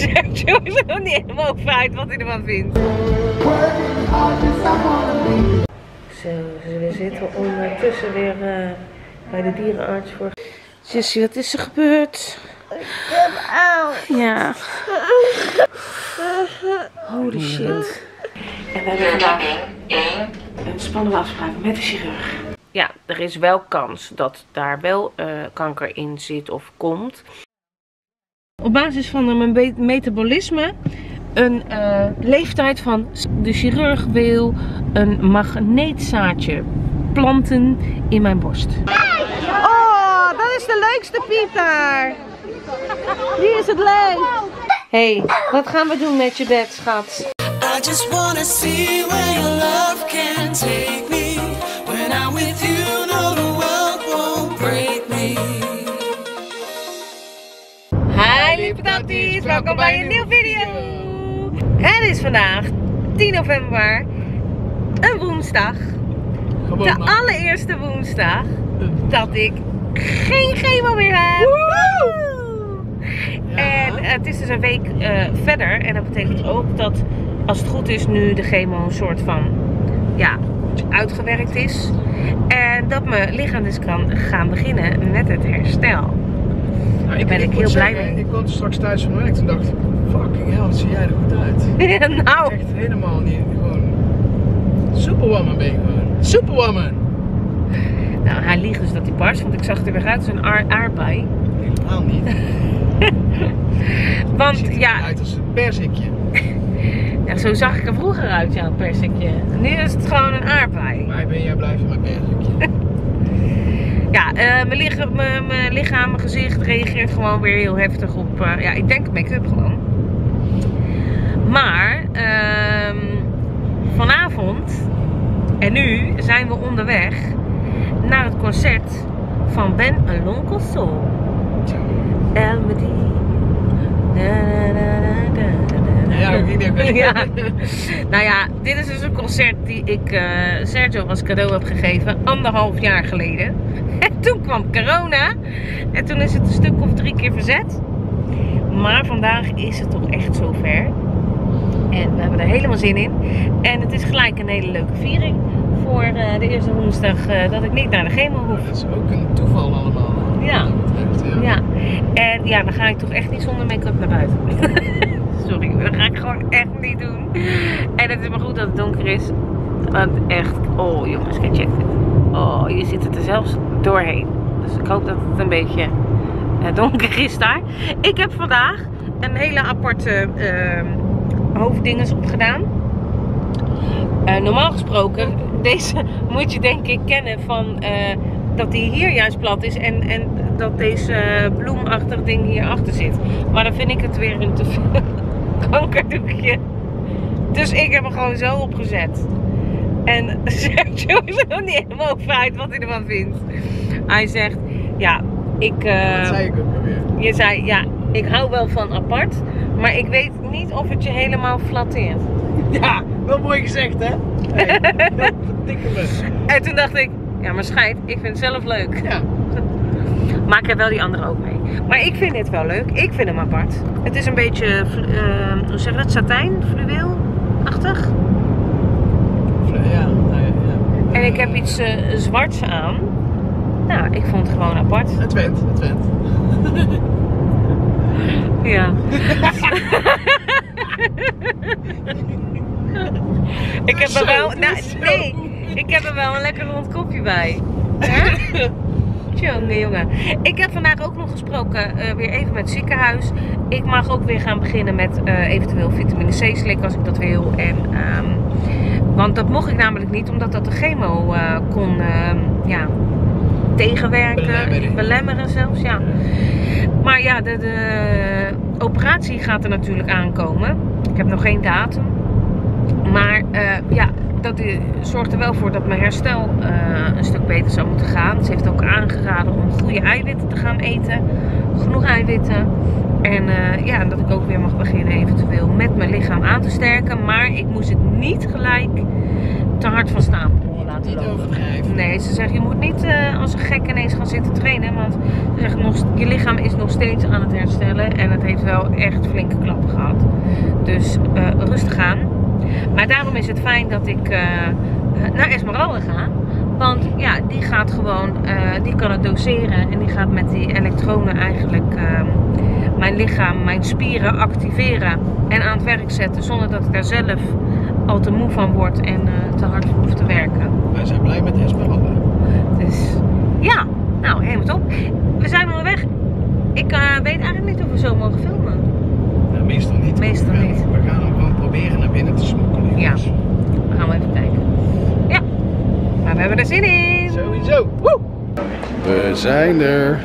Sergio is er nog niet helemaal over uit wat hij ervan vindt. Zo, we zitten ondertussen weer bij de dierenarts voor. Jessie, wat is er gebeurd? Ik heb aan. Ja. Holy shit. En we hebben vandaag een spannende afspraak met de chirurg. Ja, er is wel kans dat daar wel kanker in zit of komt. Op basis van mijn metabolisme, een leeftijd van de chirurg wil een magneetzaadje planten in mijn borst. Oh, dat is de leukste Pieter. Die is het leuk. Hey, wat gaan we doen met je bed, schat? I just wanna see where your love can take me. When I'm with you, no, the world won't break me. Hi lieve tatties, welkom bij een nieuwe video. Het is vandaag 10 november, een woensdag. De allereerste woensdag dat ik geen chemo meer heb. En het is dus een week verder en dat betekent ook dat als het goed is nu de chemo een soort van uitgewerkt is. En dat mijn lichaam dus kan gaan beginnen met het herstel. Nou, Daar ben ik heel blij mee. Ik kwam straks thuis van werk en dacht, fucking hell, wat zie jij er goed uit. Nou. Echt helemaal niet, gewoon superwoman ben je gewoon. Superwoman! Nou, hij liegt dus dat hij barst, want ik zag er weer uit als een aardbei. Helemaal niet. Want je ziet er uit als een perzikje. Ja, zo zag ik er vroeger uit, ja, een persikje. Nu is het gewoon een aardbei. Maar ben jij blij van mijn perzikje? Ja, mijn lichaam, mijn gezicht reageert gewoon weer heel heftig op, ja, ik denk make-up gewoon. Maar, vanavond en nu zijn we onderweg naar het concert van Ben Alonco Soul. El Medi. Ja, dat ging niet. Ja. Nou ja, dit is dus een concert die ik Sergio als cadeau heb gegeven 1,5 jaar geleden. En toen kwam corona en toen is het een stuk of 3 keer verzet. Maar vandaag is het toch echt zover. En we hebben er helemaal zin in. En het is gelijk een hele leuke viering voor de eerste woensdag dat ik niet naar de chemo hoef. Dat is ook een toeval allemaal. Ja. Ja. En ja, dan ga ik toch echt niet zonder make-up naar buiten. Sorry, dat ga ik gewoon echt niet doen. En het is maar goed dat het donker is. Want echt, oh jongens, check dit. Oh, je zit er zelfs doorheen. Dus ik hoop dat het een beetje donker is daar. Ik heb vandaag een hele aparte hoofddinges opgedaan. Normaal gesproken, deze moet je denk ik kennen van dat die hier juist plat is en dat deze bloemachtig ding hier achter zit. Maar dan vind ik het weer een te veel kankerdoekje. Dus ik heb hem gewoon zo opgezet. En Sergio is er nog niet helemaal over uit wat hij ervan vindt. Hij zegt, ja, Dat zei ik ook alweer. Je zei, ja, ik hou wel van apart, maar ik weet niet of het je helemaal flatteert. Ja, wel mooi gezegd hè? Hey, dikke me. En toen dacht ik, ja maar scheid, ik vind het zelf leuk. Ja. Maar ik heb wel die andere ook mee. Maar ik vind dit wel leuk, ik vind hem apart. Het is een beetje, hoe zeg je dat, satijn, fluweel-achtig. Ja. En ik heb iets zwarts aan. Nou, ik vond het gewoon apart. Het went. Ja. Ik heb er wel, ik heb er wel een lekker rond kopje bij. Jongen. Ik heb vandaag ook nog gesproken weer even met het ziekenhuis. Ik mag ook weer gaan beginnen met eventueel vitamine C slikken als ik dat wil. En, want dat mocht ik namelijk niet, omdat dat de chemo kon tegenwerken, belemmeren zelfs. Ja. Maar ja, de operatie gaat er natuurlijk aankomen. Ik heb nog geen datum. Maar dat zorgt er wel voor dat mijn herstel een stuk beter zou moeten gaan. Ze heeft ook aangeraden om goede eiwitten te gaan eten. Genoeg eiwitten. En dat ik ook weer mag beginnen eventueel met mijn lichaam aan te sterken. Maar ik moest het niet gelijk te hard van stapel laten Niet overdrijven. Nee, ze zeggen je moet niet als een gek ineens gaan zitten trainen. Want ze zeggen, je lichaam is nog steeds aan het herstellen. En het heeft wel echt flinke klappen gehad. Dus rustig aan. Maar daarom is het fijn dat ik naar Esmeralda ga. Want ja, die gaat gewoon, die kan het doseren. En die gaat met die elektronen eigenlijk mijn lichaam, mijn spieren activeren. En aan het werk zetten. Zonder dat ik daar zelf al te moe van word en te hard voor hoef te werken. Wij zijn blij met Esmeralda. Dus ja, nou helemaal top. We zijn onderweg. Ik weet eigenlijk niet of we zo mogen filmen. Nou, meestal niet. Meestal niet. We gaan hem gewoon proberen naar binnen te smokkelen. Ja, Dus. dan gaan we even kijken. Ja, maar we hebben er zin in. Sowieso. Woe! We zijn er.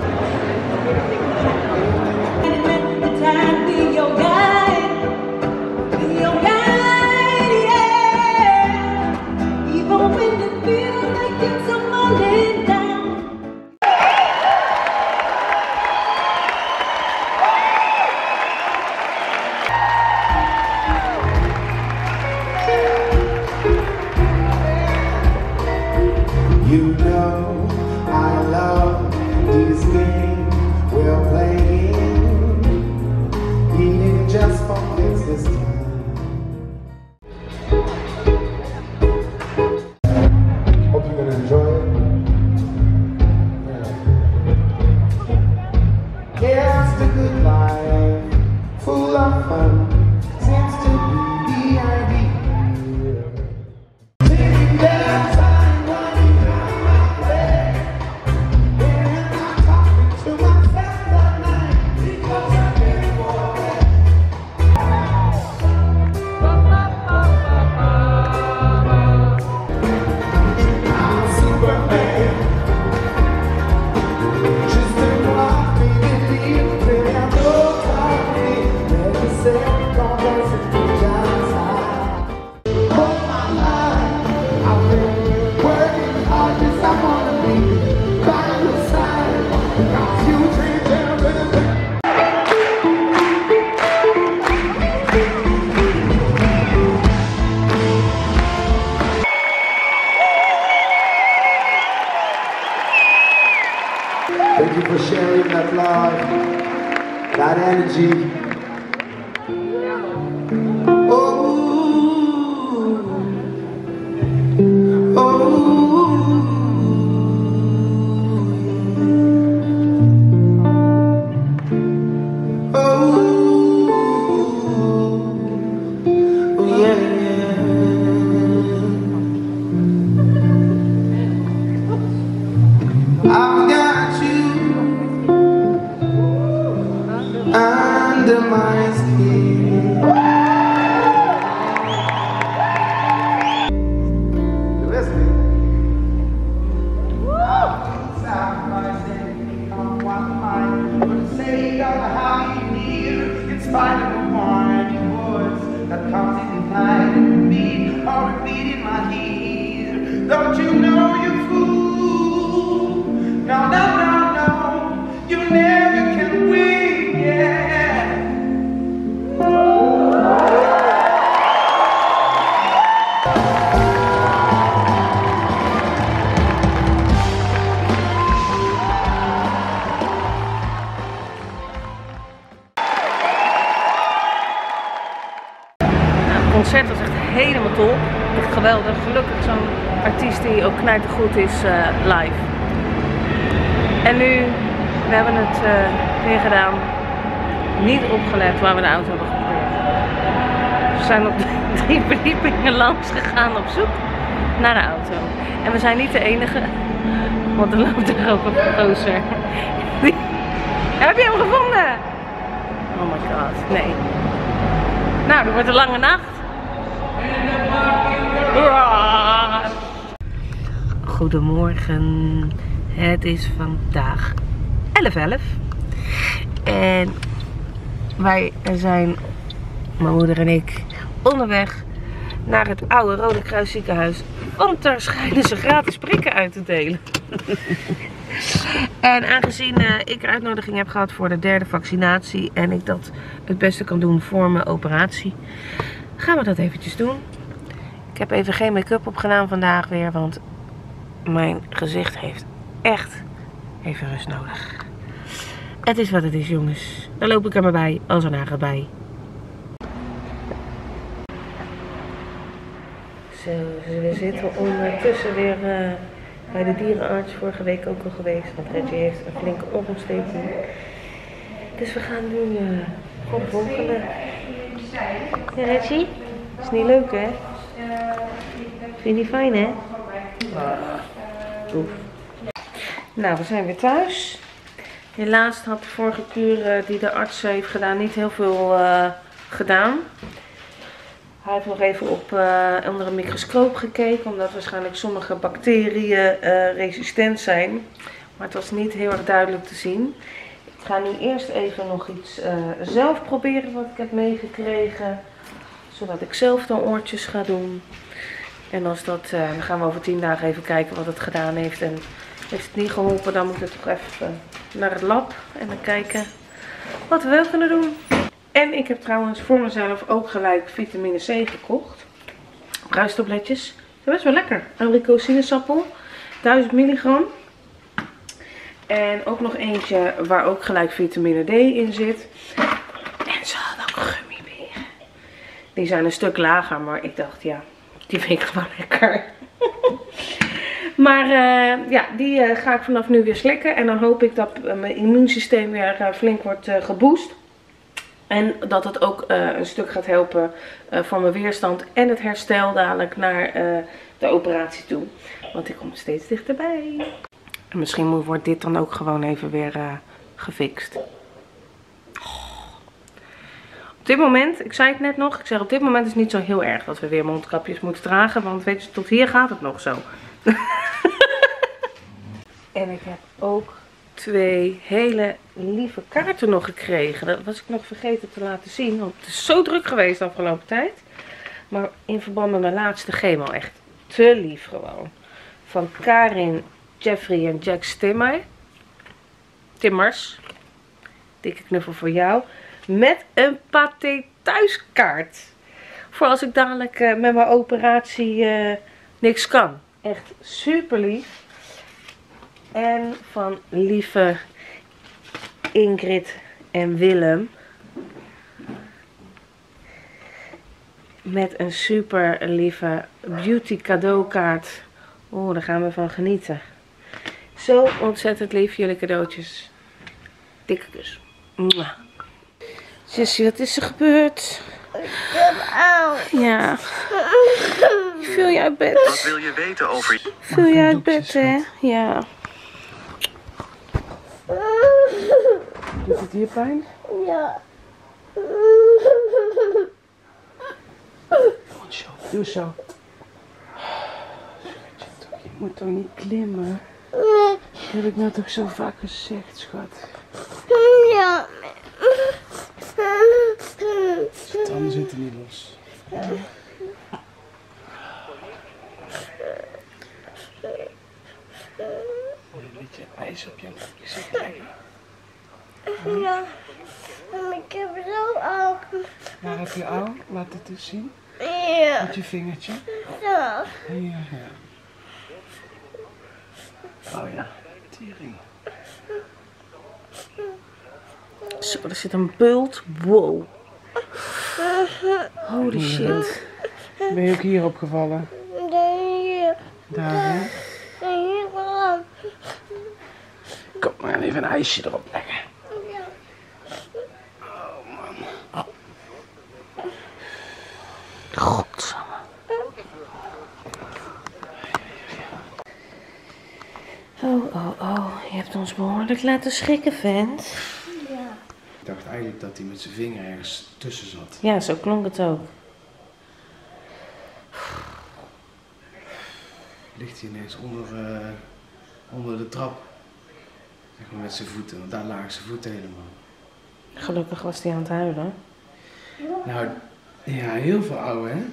You know I love this game we're playing, even just for kids this time. Hope you're gonna enjoy it. Yeah, it's the good life, full of fun, seems to be the idea. Taking their time. Thank you for sharing that love, that energy. Under my skin. You listening? Sacrificing on one mind for the sake of a happy meal, in spite of the warning voice that comes in the night and me or repeating my ear. Don't you know you fool? No, no, no, no. You never can win, yeah. Het concert was echt helemaal top. Echt geweldig. Gelukkig zo'n artiest die ook knijtergoed is live. En nu, we hebben het weer gedaan. Niet opgelet waar we de auto hebben geparkeerd. We zijn op 3 verdiepingen langs gegaan op zoek naar de auto. En we zijn niet de enige. Want er loopt er ook een gozer. Heb je hem gevonden? Oh my god, nee. Nou, dat wordt een lange nacht. Goedemorgen. Het is vandaag 11:11. En wij zijn, mijn moeder en ik, onderweg naar het oude Rode Kruis ziekenhuis. Want daar schijnen ze gratis prikken uit te delen. En aangezien ik een uitnodiging heb gehad voor de 3e vaccinatie en ik dat het beste kan doen voor mijn operatie, gaan we dat eventjes doen. Ik Ik heb even geen make-up op gedaan vandaag weer, want mijn gezicht heeft echt even rust nodig. Het is wat het is, jongens. Dan loop ik er maar bij als er naar gaat bij. Zo, we zitten ondertussen weer bij de dierenarts. Vorige week ook al geweest, want Reggie heeft een flinke oorontsteking. Dus we gaan nu op volgende. Ja, Reggie? Is niet leuk, hè? Vind je niet fijn, hè? Oef. Nou, we zijn weer thuis. Helaas had de vorige kuur die de arts heeft gedaan niet heel veel gedaan. Hij heeft nog even onder een microscoop gekeken, omdat waarschijnlijk sommige bacteriën resistent zijn. Maar het was niet heel erg duidelijk te zien. Ik ga nu eerst even nog iets zelf proberen wat ik heb meegekregen. Zodat ik zelf dan oortjes ga doen. En als dat, dan gaan we over 10 dagen even kijken wat het gedaan heeft. En heeft het niet geholpen, dan moet het toch even naar het lab. En dan kijken wat we wel kunnen doen. En ik heb trouwens voor mezelf ook gelijk vitamine C gekocht. Bruistabletjes. Ze zijn best wel lekker. Abrikosinaasappel. 1000 milligram. En ook nog eentje waar ook gelijk vitamine D in zit. En ze hadden ook gummiberen. Die zijn een stuk lager, maar ik dacht ja, die vind ik gewoon lekker. Maar ja, die ga ik vanaf nu weer slikken. En dan hoop ik dat mijn immuunsysteem weer flink wordt geboost. En dat het ook een stuk gaat helpen voor mijn weerstand en het herstel dadelijk naar de operatie toe. Want die komt steeds dichterbij. En misschien wordt dit dan ook gewoon even weer gefixt. Op dit moment, ik zei het net nog, ik zeg op dit moment is het niet zo heel erg dat we weer mondkapjes moeten dragen. Want weet je, tot hier gaat het nog zo. En ik heb ook 2 hele lieve kaarten nog gekregen. Dat was ik nog vergeten te laten zien. Want het is zo druk geweest de afgelopen tijd. Maar in verband met mijn laatste chemo echt te lief gewoon. Van Karin, Jeffrey en Jack Timmers. Dikke knuffel voor jou. Met een Pathé thuiskaart. Voor als ik dadelijk met mijn operatie niks kan. Echt super lief. En van lieve Ingrid en Willem. Met een super lieve beauty cadeaukaart. Oh, daar gaan we van genieten. Zo ontzettend lief, jullie cadeautjes. Dikke kus. Mwah. Jessie, wat is er gebeurd? Ik heb oud. Ja. Viel je uit bed? Wat wil je weten over... Viel je uit bed, hè? Ja. Doet het hier pijn? Ja. Doe zo. Je moet toch niet klimmen? Dat heb ik nou toch zo vaak gezegd, schat. Ja. De tanden zitten niet los. Een beetje ijs op je gezicht leggen. Ja. Ik heb zo oud. Waar heb je al? Laat het eens zien. Ja. Met je vingertje. Zo. Hier, ja. Oh ja, tering. Zo, er zit een bult. Wow. Holy shit. Ben je ook hier opgevallen? Hier. Daar, hè? Hier gewoon. Kom, we gaan even een ijsje erop leggen. Ja. Godsamme. Oh. Je hebt ons behoorlijk laten schrikken, vent. Ja. Ik dacht eigenlijk dat hij met zijn vinger ergens tussen zat. Ja, zo klonk het ook. Ligt hij ineens onder de trap. Zeg maar met zijn voeten, want daar lagen zijn voeten helemaal. Gelukkig was hij aan het huilen. Nou, ja, heel veel ouwe, hè?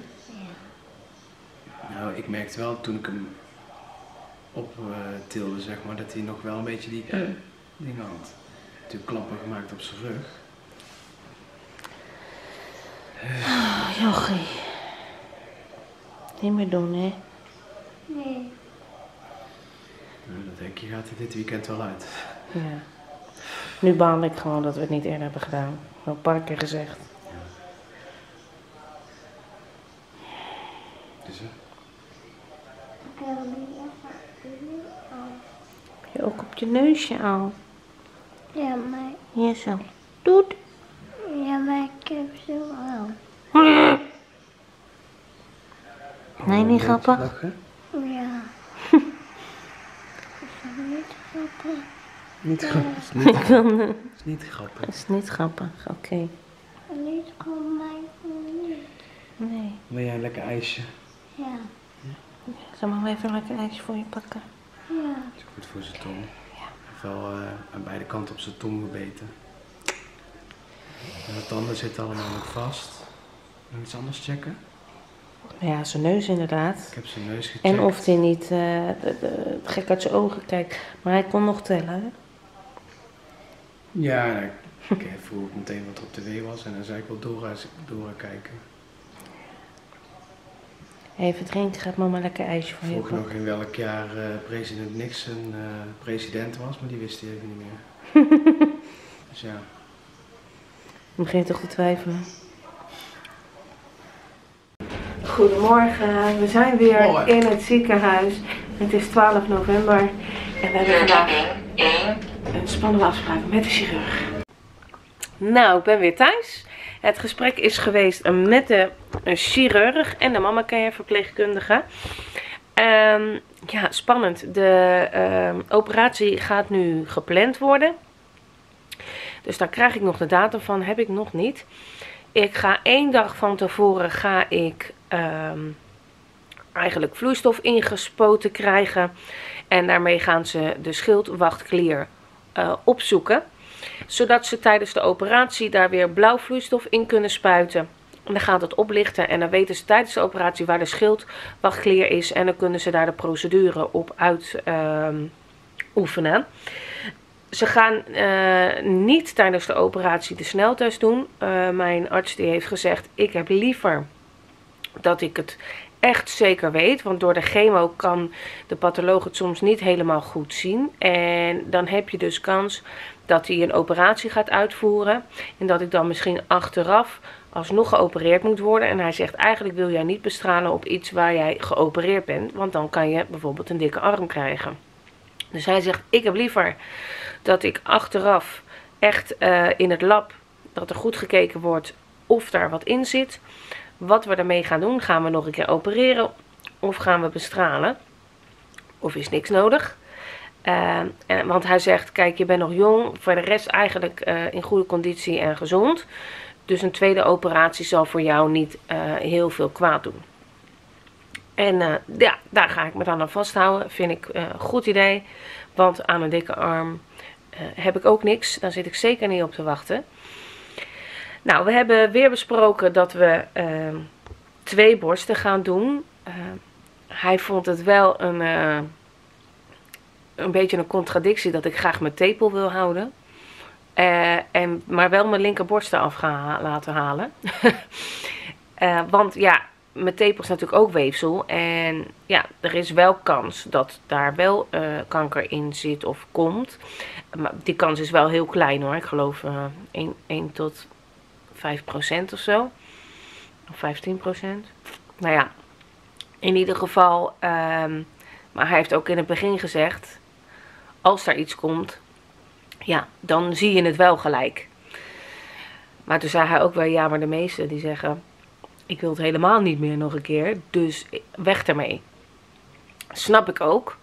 Nou, ik merkte wel toen ik hem optilde, zeg maar, dat hij nog wel een beetje die dingen had. Natuurlijk klappen gemaakt op zijn rug. Oh, jochie. Niet meer doen, hè? Nee. Nou, dat denk je gaat er dit weekend wel uit. Ja. Nu baal ik gewoon dat we het niet eerder hebben gedaan. Al een paar keer gezegd. Dus, Ik heb niet even al. Heb je ook op je neusje al? Ja, maar, Hier zo. Doet. ja, maar ik heb ze al. Nee, niet grappig. Lachen? Ja. Is dat niet grappig? Niet grappig. Is niet, is niet grappig. Dat is niet grappig, oké. Niet gewoon mij niet. Nee. Wil jij een lekker ijsje? Ja. Zal maar even een lekker ijsje voor je pakken? Ja. Dat is goed voor zijn tong. Hij heeft wel aan beide kanten op zijn tong gebeten. En de tanden zitten allemaal nog vast. Nog iets anders checken? Ja, zijn neus inderdaad. Ik heb zijn neus gecheckt. En of hij niet gek uit zijn ogen kijkt. Maar hij kon nog tellen, hè? Ja, nou, ik vroeg meteen wat er op tv was en dan zei ik wel door kijken. Even drinken, gaat mama lekker ijsje voor je Vroeg pakken. nog in welk jaar president Nixon president was, maar die wist hij even niet meer. Dus ja. Je begint toch te twijfelen. Goedemorgen, we zijn weer Morgen. in het ziekenhuis. Het is 12 november en we hebben vandaag een spannende afspraak met de chirurg. Nou, ik ben weer thuis. Het gesprek is geweest met de chirurg en de mama-care verpleegkundige. Ja, spannend. De operatie gaat nu gepland worden. Dus daar krijg ik nog de datum van, heb ik nog niet. Ik ga 1 dag van tevoren eigenlijk vloeistof ingespoten krijgen. En daarmee gaan ze de schildwachtklier opzoeken. Zodat ze tijdens de operatie daar weer blauw vloeistof in kunnen spuiten. En dan gaat het oplichten en dan weten ze tijdens de operatie waar de schildwachtklier is. En dan kunnen ze daar de procedure op uitoefenen. Ze gaan niet tijdens de operatie de sneltest doen. Mijn arts die heeft gezegd, ik heb liever dat ik het echt zeker weet. Want door de chemo kan de patholoog het soms niet helemaal goed zien. En dan heb je dus kans dat hij een operatie gaat uitvoeren. En dat ik dan misschien achteraf alsnog geopereerd moet worden. En hij zegt, eigenlijk wil jij niet bestralen op iets waar jij geopereerd bent. Want dan kan je bijvoorbeeld een dikke arm krijgen. Dus hij zegt, ik heb liever dat ik achteraf echt in het lab, dat er goed gekeken wordt of daar wat in zit. Wat we daarmee gaan doen, gaan we nog een keer opereren of gaan we bestralen? Of is niks nodig? Want hij zegt, kijk, je bent nog jong, voor de rest eigenlijk in goede conditie en gezond. Dus een tweede operatie zal voor jou niet heel veel kwaad doen. En ja, daar ga ik me dan aan vasthouden. Vind ik een goed idee. Want aan een dikke arm heb ik ook niks. Daar zit ik zeker niet op te wachten. Nou, we hebben weer besproken dat we 2 borsten gaan doen. Hij vond het wel een beetje een contradictie dat ik graag mijn tepel wil houden. Maar wel mijn linkerborst eraf gaan laten halen. Want ja, mijn tepel is natuurlijk ook weefsel. En ja, er is wel kans dat daar wel kanker in zit of komt. Maar die kans is wel heel klein hoor. Ik geloof 1 tot 5% of zo. Of 15%. Nou ja, in ieder geval. Maar hij heeft ook in het begin gezegd, als daar iets komt, ja, dan zie je het wel gelijk. Maar toen zei hij ook wel, ja, maar de meesten die zeggen, ik wil het helemaal niet meer nog een keer, dus weg ermee. Snap ik ook.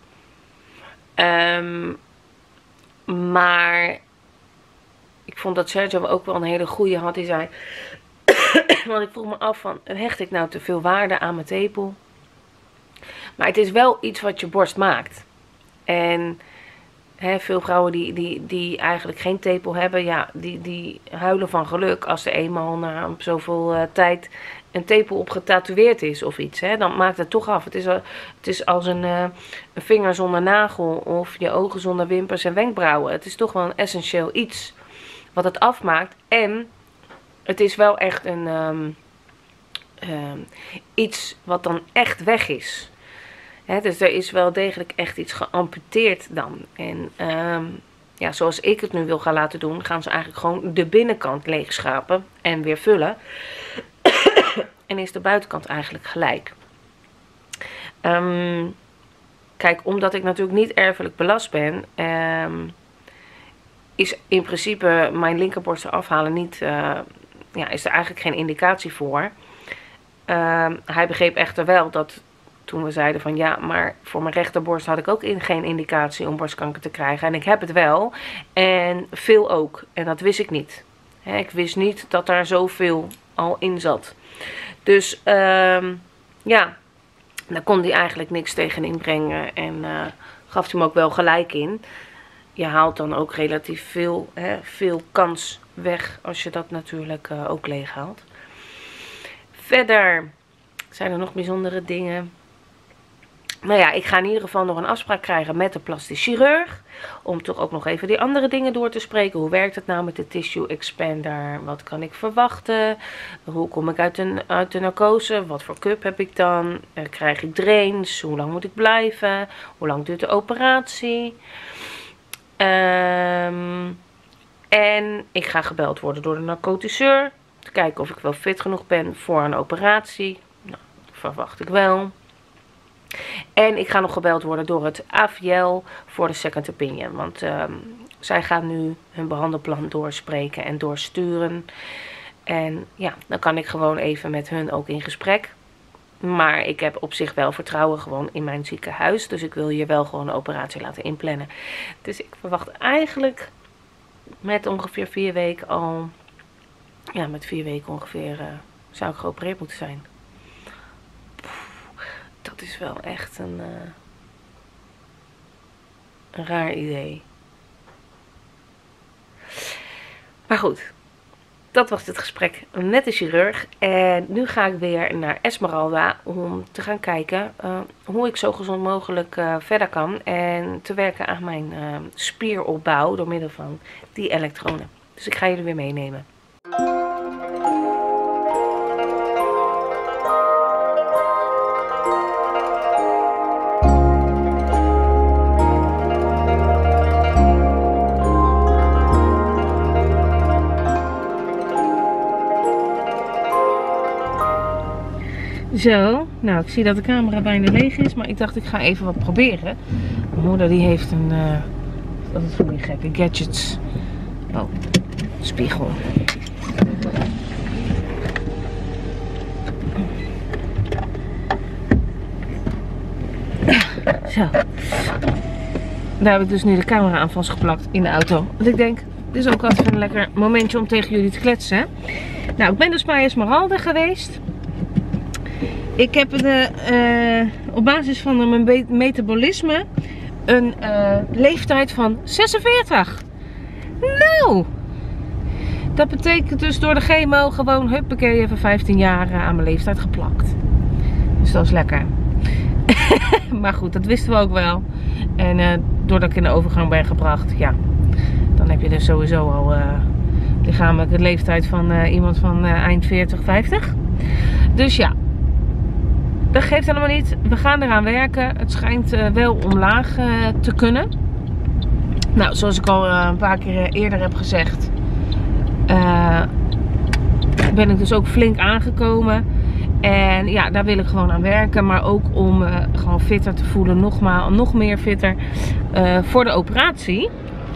Maar ik vond dat Sergio ook wel een hele goeie had. Die zei, want ik vroeg me af van, hecht ik nou te veel waarde aan mijn tepel? Maar het is wel iets wat je borst maakt. En veel vrouwen die eigenlijk geen tepel hebben, ja, die huilen van geluk als er eenmaal na zoveel tijd een tepel op getatoeëerd is of iets. Dan maakt het toch af. Het is als een vinger zonder nagel of je ogen zonder wimpers en wenkbrauwen. Het is toch wel een essentieel iets wat het afmaakt. En het is wel echt iets wat dan echt weg is. Dus er is wel degelijk echt iets geamputeerd dan. En ja, zoals ik het nu wil gaan laten doen, gaan ze eigenlijk gewoon de binnenkant leegschrapen en weer vullen. En is de buitenkant eigenlijk gelijk. Kijk, omdat ik natuurlijk niet erfelijk belast ben, is in principe mijn linkerborst afhalen niet, ja, is er eigenlijk geen indicatie voor. Hij begreep echter wel dat toen we zeiden van ja, maar voor mijn rechterborst had ik ook geen indicatie om borstkanker te krijgen. En ik heb het wel. En veel ook. En dat wist ik niet. Ik wist niet dat daar zoveel al in zat. Dus ja, daar kon hij eigenlijk niks tegen inbrengen. En gaf hij me ook wel gelijk in. Je haalt dan ook relatief veel kans weg als je dat natuurlijk ook leeg haalt. Verder zijn er nog bijzondere dingen. Nou ja, ik ga in ieder geval nog een afspraak krijgen met de plastisch chirurg. Om toch ook nog even die andere dingen door te spreken. Hoe werkt het nou met de tissue expander? Wat kan ik verwachten? Hoe kom ik uit de narcose? Wat voor cup heb ik dan? Krijg ik drains? Hoe lang moet ik blijven? Hoe lang duurt de operatie? En ik ga gebeld worden door de narcotiseur. Te kijken of ik wel fit genoeg ben voor een operatie. Nou, dat verwacht ik wel. En ik ga nog gebeld worden door het AVL voor de second opinion. Want zij gaan nu hun behandelplan doorspreken en doorsturen. En ja, dan kan ik gewoon even met hun ook in gesprek. Maar ik heb op zich wel vertrouwen gewoon in mijn ziekenhuis. Dus ik wil hier wel gewoon een operatie laten inplannen. Dus ik verwacht eigenlijk met ongeveer 4 weken al... Ja, met 4 weken ongeveer zou ik geopereerd moeten zijn. Dat is wel echt een raar idee. Maar goed, dat was het gesprek met de chirurg. En nu ga ik weer naar Esmeralda om te gaan kijken hoe ik zo gezond mogelijk verder kan. En te werken aan mijn spieropbouw door middel van die elektronen. Dus ik ga jullie weer meenemen. Zo, nou ik zie dat de camera bijna leeg is, maar ik dacht ik ga even wat proberen. Mijn moeder die heeft een, dat is van die gekke gadgets. Oh, spiegel. Zo. Daar heb ik dus nu de camera aan vastgeplakt in de auto. Want ik denk, dit is ook altijd een lekker momentje om tegen jullie te kletsen. Hè? Nou, ik ben dus bij Esmeralda geweest. Ik heb op basis van mijn metabolisme een leeftijd van 46. Nou, dat betekent dus door de chemo gewoon huppakee even 15 jaar aan mijn leeftijd geplakt. Dus dat is lekker. Maar goed, dat wisten we ook wel. En doordat ik in de overgang ben gebracht, ja, dan heb je dus sowieso al lichamelijk de leeftijd van iemand van eind 40, 50. Dus ja. Dat geeft helemaal niet. We gaan eraan werken. Het schijnt wel omlaag te kunnen. Nou, zoals ik al een paar keer eerder heb gezegd, ben ik dus ook flink aangekomen. En ja, daar wil ik gewoon aan werken. Maar ook om gewoon fitter te voelen. Nog meer fitter voor de operatie.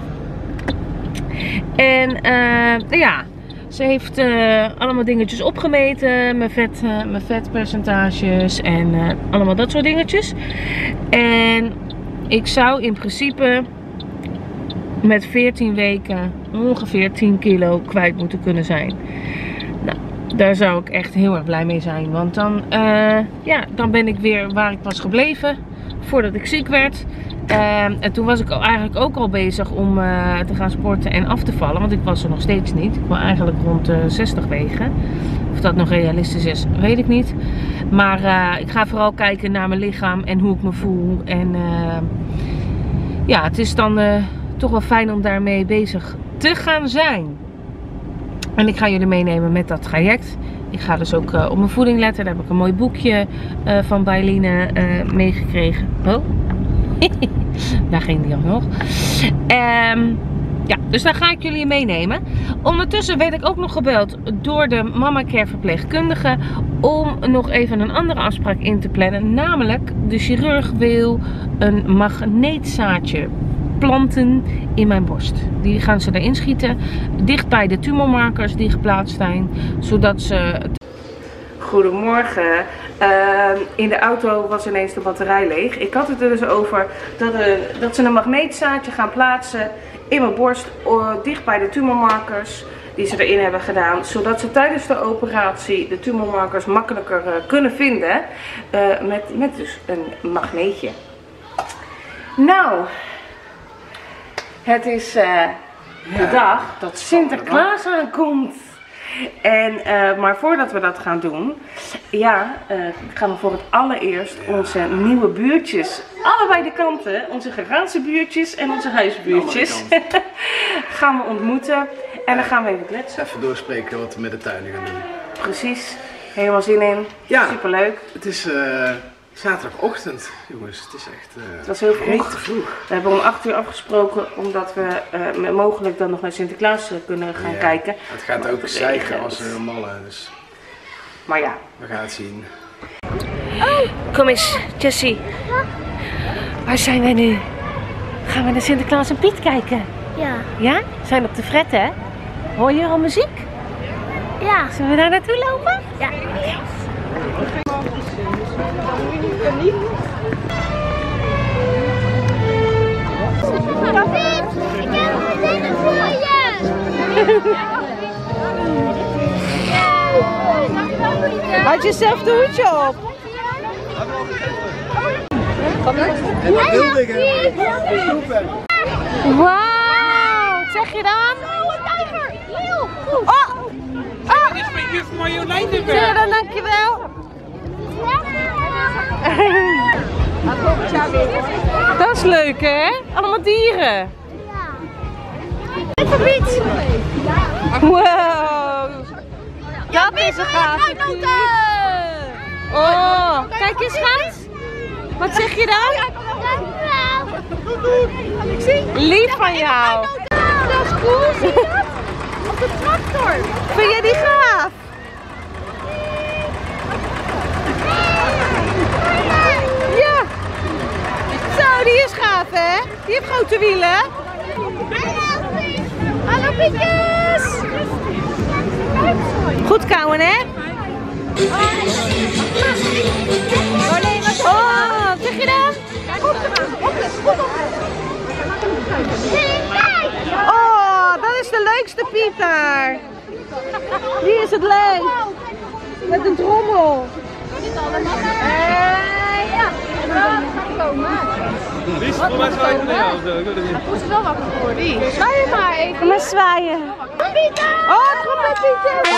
En ja... Ze heeft allemaal dingetjes opgemeten, mijn vetpercentages en allemaal dat soort dingetjes. En ik zou in principe met 14 weken ongeveer 10 kilo kwijt moeten kunnen zijn. Nou, daar zou ik echt heel erg blij mee zijn. Want dan, ja, dan ben ik weer waar ik was gebleven voordat ik ziek werd. En toen was ik eigenlijk ook al bezig om te gaan sporten en af te vallen. Want ik was er nog steeds niet. Ik wil eigenlijk rond de 60 wegen. Of dat nog realistisch is, weet ik niet. Maar ik ga vooral kijken naar mijn lichaam en hoe ik me voel. En ja, het is dan toch wel fijn om daarmee bezig te gaan zijn. En ik ga jullie meenemen met dat traject. Ik ga dus ook op mijn voeding letten. Daar heb ik een mooi boekje van Bailine meegekregen. Oh, daar ging die nog. Ja, dus daar ga ik jullie in meenemen. Ondertussen werd ik ook nog gebeld door de Mama Care verpleegkundige om nog even een andere afspraak in te plannen. Namelijk, de chirurg wil een magneetzaadje planten in mijn borst. Die gaan ze erin schieten, dicht bij de tumormarkers die geplaatst zijn, zodat ze... Goedemorgen. In de auto was ineens de batterij leeg. Ik had het er dus over dat ze een magneetzaadje gaan plaatsen in mijn borst, dicht bij de tumormarkers die ze erin hebben gedaan, zodat ze tijdens de operatie de tumormarkers makkelijker kunnen vinden met dus een magneetje. Nou, het is de dag dat Sinterklaas aankomt. Maar voordat we dat gaan doen, gaan we voor het allereerst onze nieuwe buurtjes, allebei de kanten, onze garagebuurtjes en onze huisbuurtjes, gaan we ontmoeten. En dan gaan we even kletsen. Even doorspreken wat we met de tuinen gaan doen. Precies, helemaal zin in. Ja, superleuk. Het is zaterdagochtend, jongens. Het is echt het was heel vroeg. We hebben om 8 uur afgesproken, omdat we mogelijk dan nog naar Sinterklaas kunnen gaan kijken. Het gaat ook zeiken als een malle, dus... Maar ja. We gaan het zien. Oh, kom eens, Jessie. Waar zijn wij nu? Gaan we naar Sinterklaas en Piet kijken? Ja. Ja? Zijn op de fret, hè? Hoor je al muziek? Ja. Zullen we daar naartoe lopen? Ja. David, ik heb een dingen voor je. Had je zelf de hoedje op? Wauw, wat zeg je dan? Oh! Oh! Dit is mijn juf Marjolein erbij. Ja, dan dankjewel. Dat is leuk, hè? Allemaal dieren. Piet. Wow. Dat is een gaaf. Oh, kijk eens, schat. Wat zeg je dan? Lief van jou. Dat is cool, zie je dat? Op de tractor. Vind jij die gaaf? Ja. Zo, die is gaaf, hè? Die heeft grote wielen. Hallo Pietjes. Goed kauwen, hè? Oh, wat zeg je dan? Oh, dat is de leukste Piet daar. Die is het leuk. Met een trommel. Ja, we gaan komen. Wie is voor mij zwaaien? Dat moet er wel wakker voor. Wie? Zwaaien maar even. Maar zwaaien. Pieter! Oh, het komt met Pieter.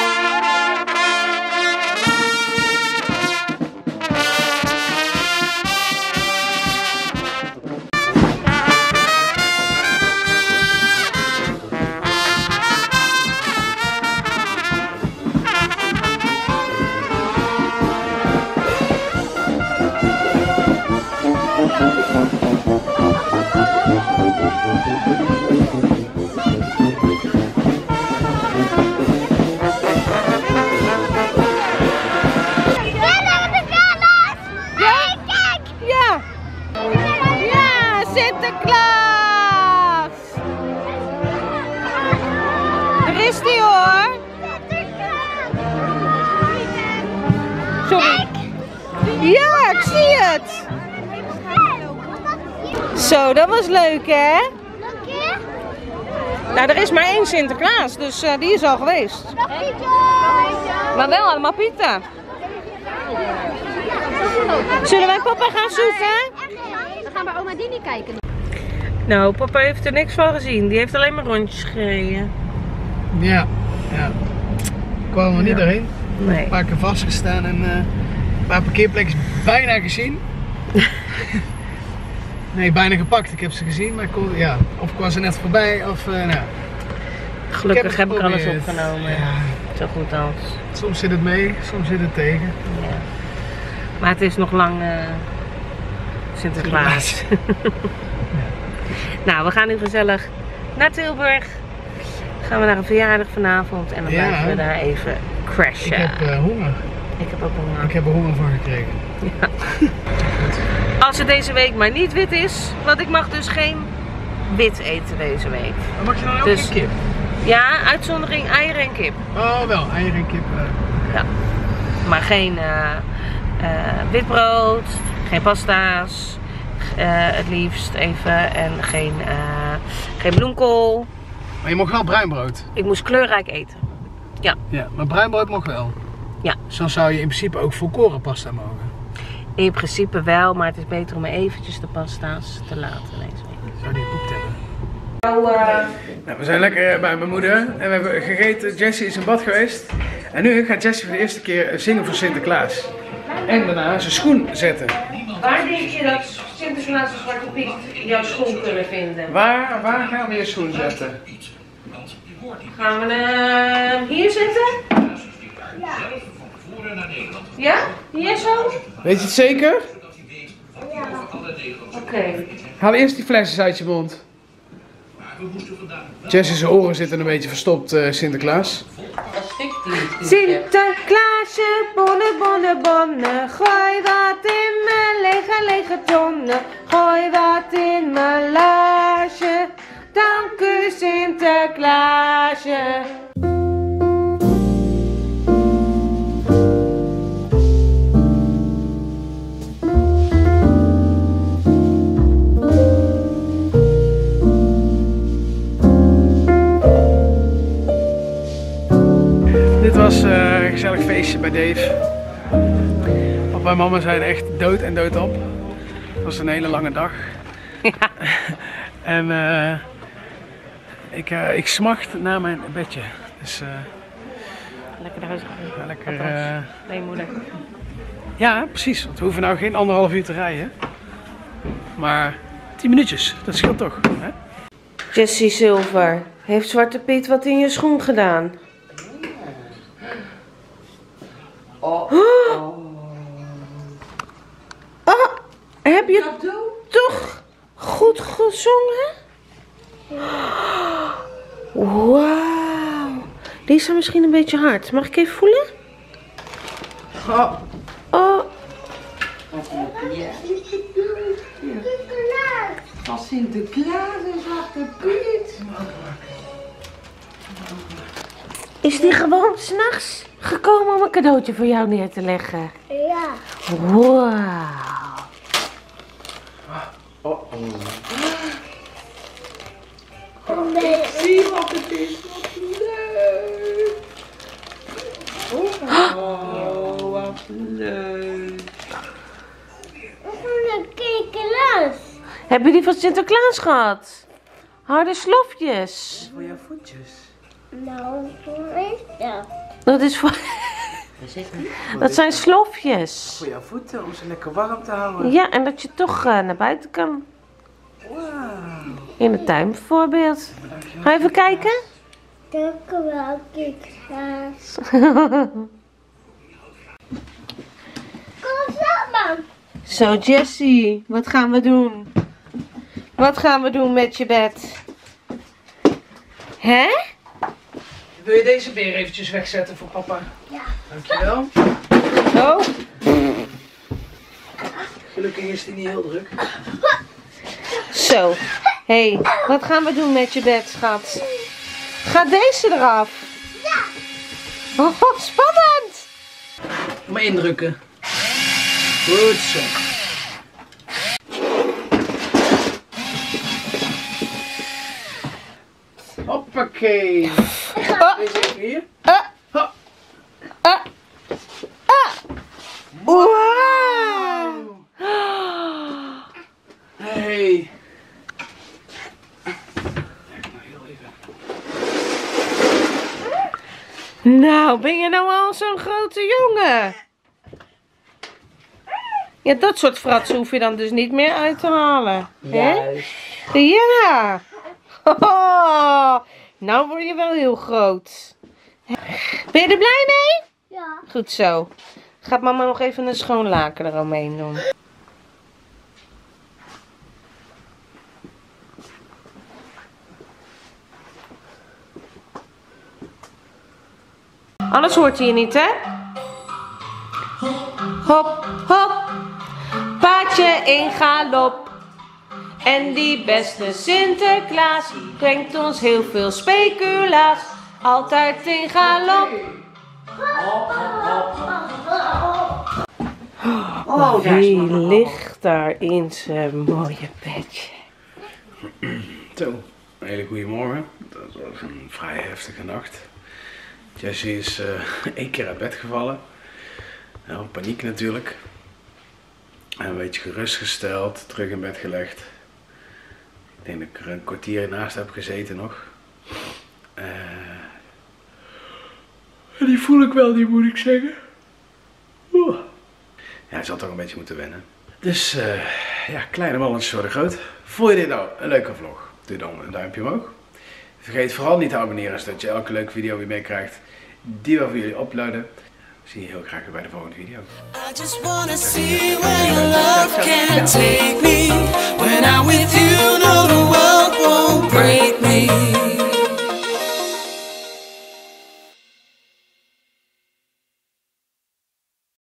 Sinterklaas! Daar is die hoor! Sorry. Ja, ik zie het! Zo, dat was leuk hè? Nou, er is maar één Sinterklaas, dus die is al geweest. Maar wel allemaal Pieten. Zullen wij papa gaan zoeken? We gaan bij oma Dini kijken. Nou, papa heeft er niks van gezien. Die heeft alleen maar rondjes gereden. Ja, ja. Kwamen we niet doorheen. Nee. Een paar keer vastgestaan en een paar parkeerplekjes bijna gezien. Nee, bijna gepakt. Ik heb ze gezien, maar of ik was er net voorbij of nou. Gelukkig heb ik alles opgenomen. Ja, zo goed als. Soms zit het mee, soms zit het tegen. Ja. Maar het is nog lang Sinterklaas. Nou, we gaan nu gezellig naar Tilburg. Gaan we naar een verjaardag vanavond en dan blijven we daar even crashen. Ik heb honger. Ik heb ook honger. Ik heb er honger van gekregen. Ja. Als het deze week maar niet wit is, want ik mag dus geen wit eten deze week. Dan mag je dan ook Dus- geen kip? Ja, uitzondering eieren en kip. Oh wel, eieren en kip. Ja. Maar geen wit brood, geen pasta's, het liefst even, en geen bloemkool. Maar je mag wel bruin brood. Ik moest kleurrijk eten. Ja, maar bruin brood mag wel. Ja. Dus dan zou je in principe ook volkorenpasta mogen. In principe wel, maar het is beter om eventjes de pasta's te laten deze week. Zou die geboekt hebben? Nou, we zijn lekker bij mijn moeder en we hebben gegeten. Jessie is in bad geweest. En nu gaat Jessie voor de eerste keer zingen voor Sinterklaas. En daarna zijn schoen zetten. Waar denk je dat Sinterklaas en Zwarte Piet jouw schoen kunnen vinden? Waar gaan we je schoen zetten? Gaan we hem hier zetten? Ja? Hier zo? Weet je het zeker? Oké. Haal eerst die flesjes uit je mond. Jessie's oren zitten een beetje verstopt, Sinterklaas. Sinterklaasje, bonne, bonne, bonne, gooi wat in mijn lege tonnen. Gooi wat in mijn laarsje, dank u Sinterklaasje. Dit was een gezellig feestje bij Dave. Papa en mama zijn echt dood en dood op. Het was een hele lange dag. Ja. En ik smacht naar mijn bedje. Dus Lekker naar huis gaan. lekker. Nee, moeder. Ja, precies. Want we hoeven nou geen 1,5 uur te rijden. Maar 10 minuutjes, dat scheelt toch? Hè? Jessie Silver, heeft Zwarte Piet wat in je schoen gedaan? Oh, heb je toch goed gezongen? Wauw. Die is er misschien een beetje hard. Mag ik even voelen? Oh. Als Sinterklaas en Zwarte Piet. Is die gewoon 's nachts gekomen om een cadeautje voor jou neer te leggen? Ja. Wauw. Zie wat het is. Wat leuk. Oh, wat leuk. Een kekelas. Heb je die van Sinterklaas gehad? Harde slofjes. Voor jouw voetjes. Nou, hoe is dat? Dat is voor... Dat zijn slofjes. Voor jouw voeten, om ze lekker warm te houden. Ja, en dat je toch naar buiten kan. Wauw. In de tuin bijvoorbeeld. Ga even kijken? Dank u wel, kekelas. Kom samen. Zo, Jessie, wat gaan we doen? Wat gaan we doen met je bed? Hè? Wil je deze beer eventjes wegzetten voor papa? Ja. Dankjewel. Oh. Gelukkig is die niet heel druk. Zo. Hé, wat gaan we doen met je bed, schat? Gaat deze eraf? Ja. Oh, spannend. Maar indrukken. Goed zo. Hoppakee. Deze even hier. Wauw. Hey. Nou, ben je nou al zo'n grote jongen? Ja, dat soort fratsen hoef je dan dus niet meer uit te halen. Hè? Ja. Oh, nou word je wel heel groot. Ben je er blij mee? Ja. Goed zo. Gaat mama nog even een schoon laken eromheen doen. Anders hoort hij je niet, hè? Hop, hop, paardje in galop. En die beste Sinterklaas brengt ons heel veel speculaas. Altijd in galop. Oh, wie ligt daar in zijn mooie bedje? Zo, een hele goede morgen. Dat was een vrij heftige nacht. Jessie is 1 keer uit bed gevallen. Nou, paniek natuurlijk. En een beetje gerustgesteld, terug in bed gelegd. Ik denk dat ik er een kwartier naast heb gezeten nog. En die voel ik wel, die moet ik zeggen. Oeh. Ja, hij zal toch een beetje moeten wennen. Dus ja, kleine balletjes worden groot. Vond je dit nou een leuke vlog? Doe dan een duimpje omhoog. Vergeet vooral niet te abonneren, zodat je elke leuke video weer meekrijgt die we voor jullie uploaden. Zie je heel graag weer bij de volgende video. I just wanna see where your love can take me when I'm with you.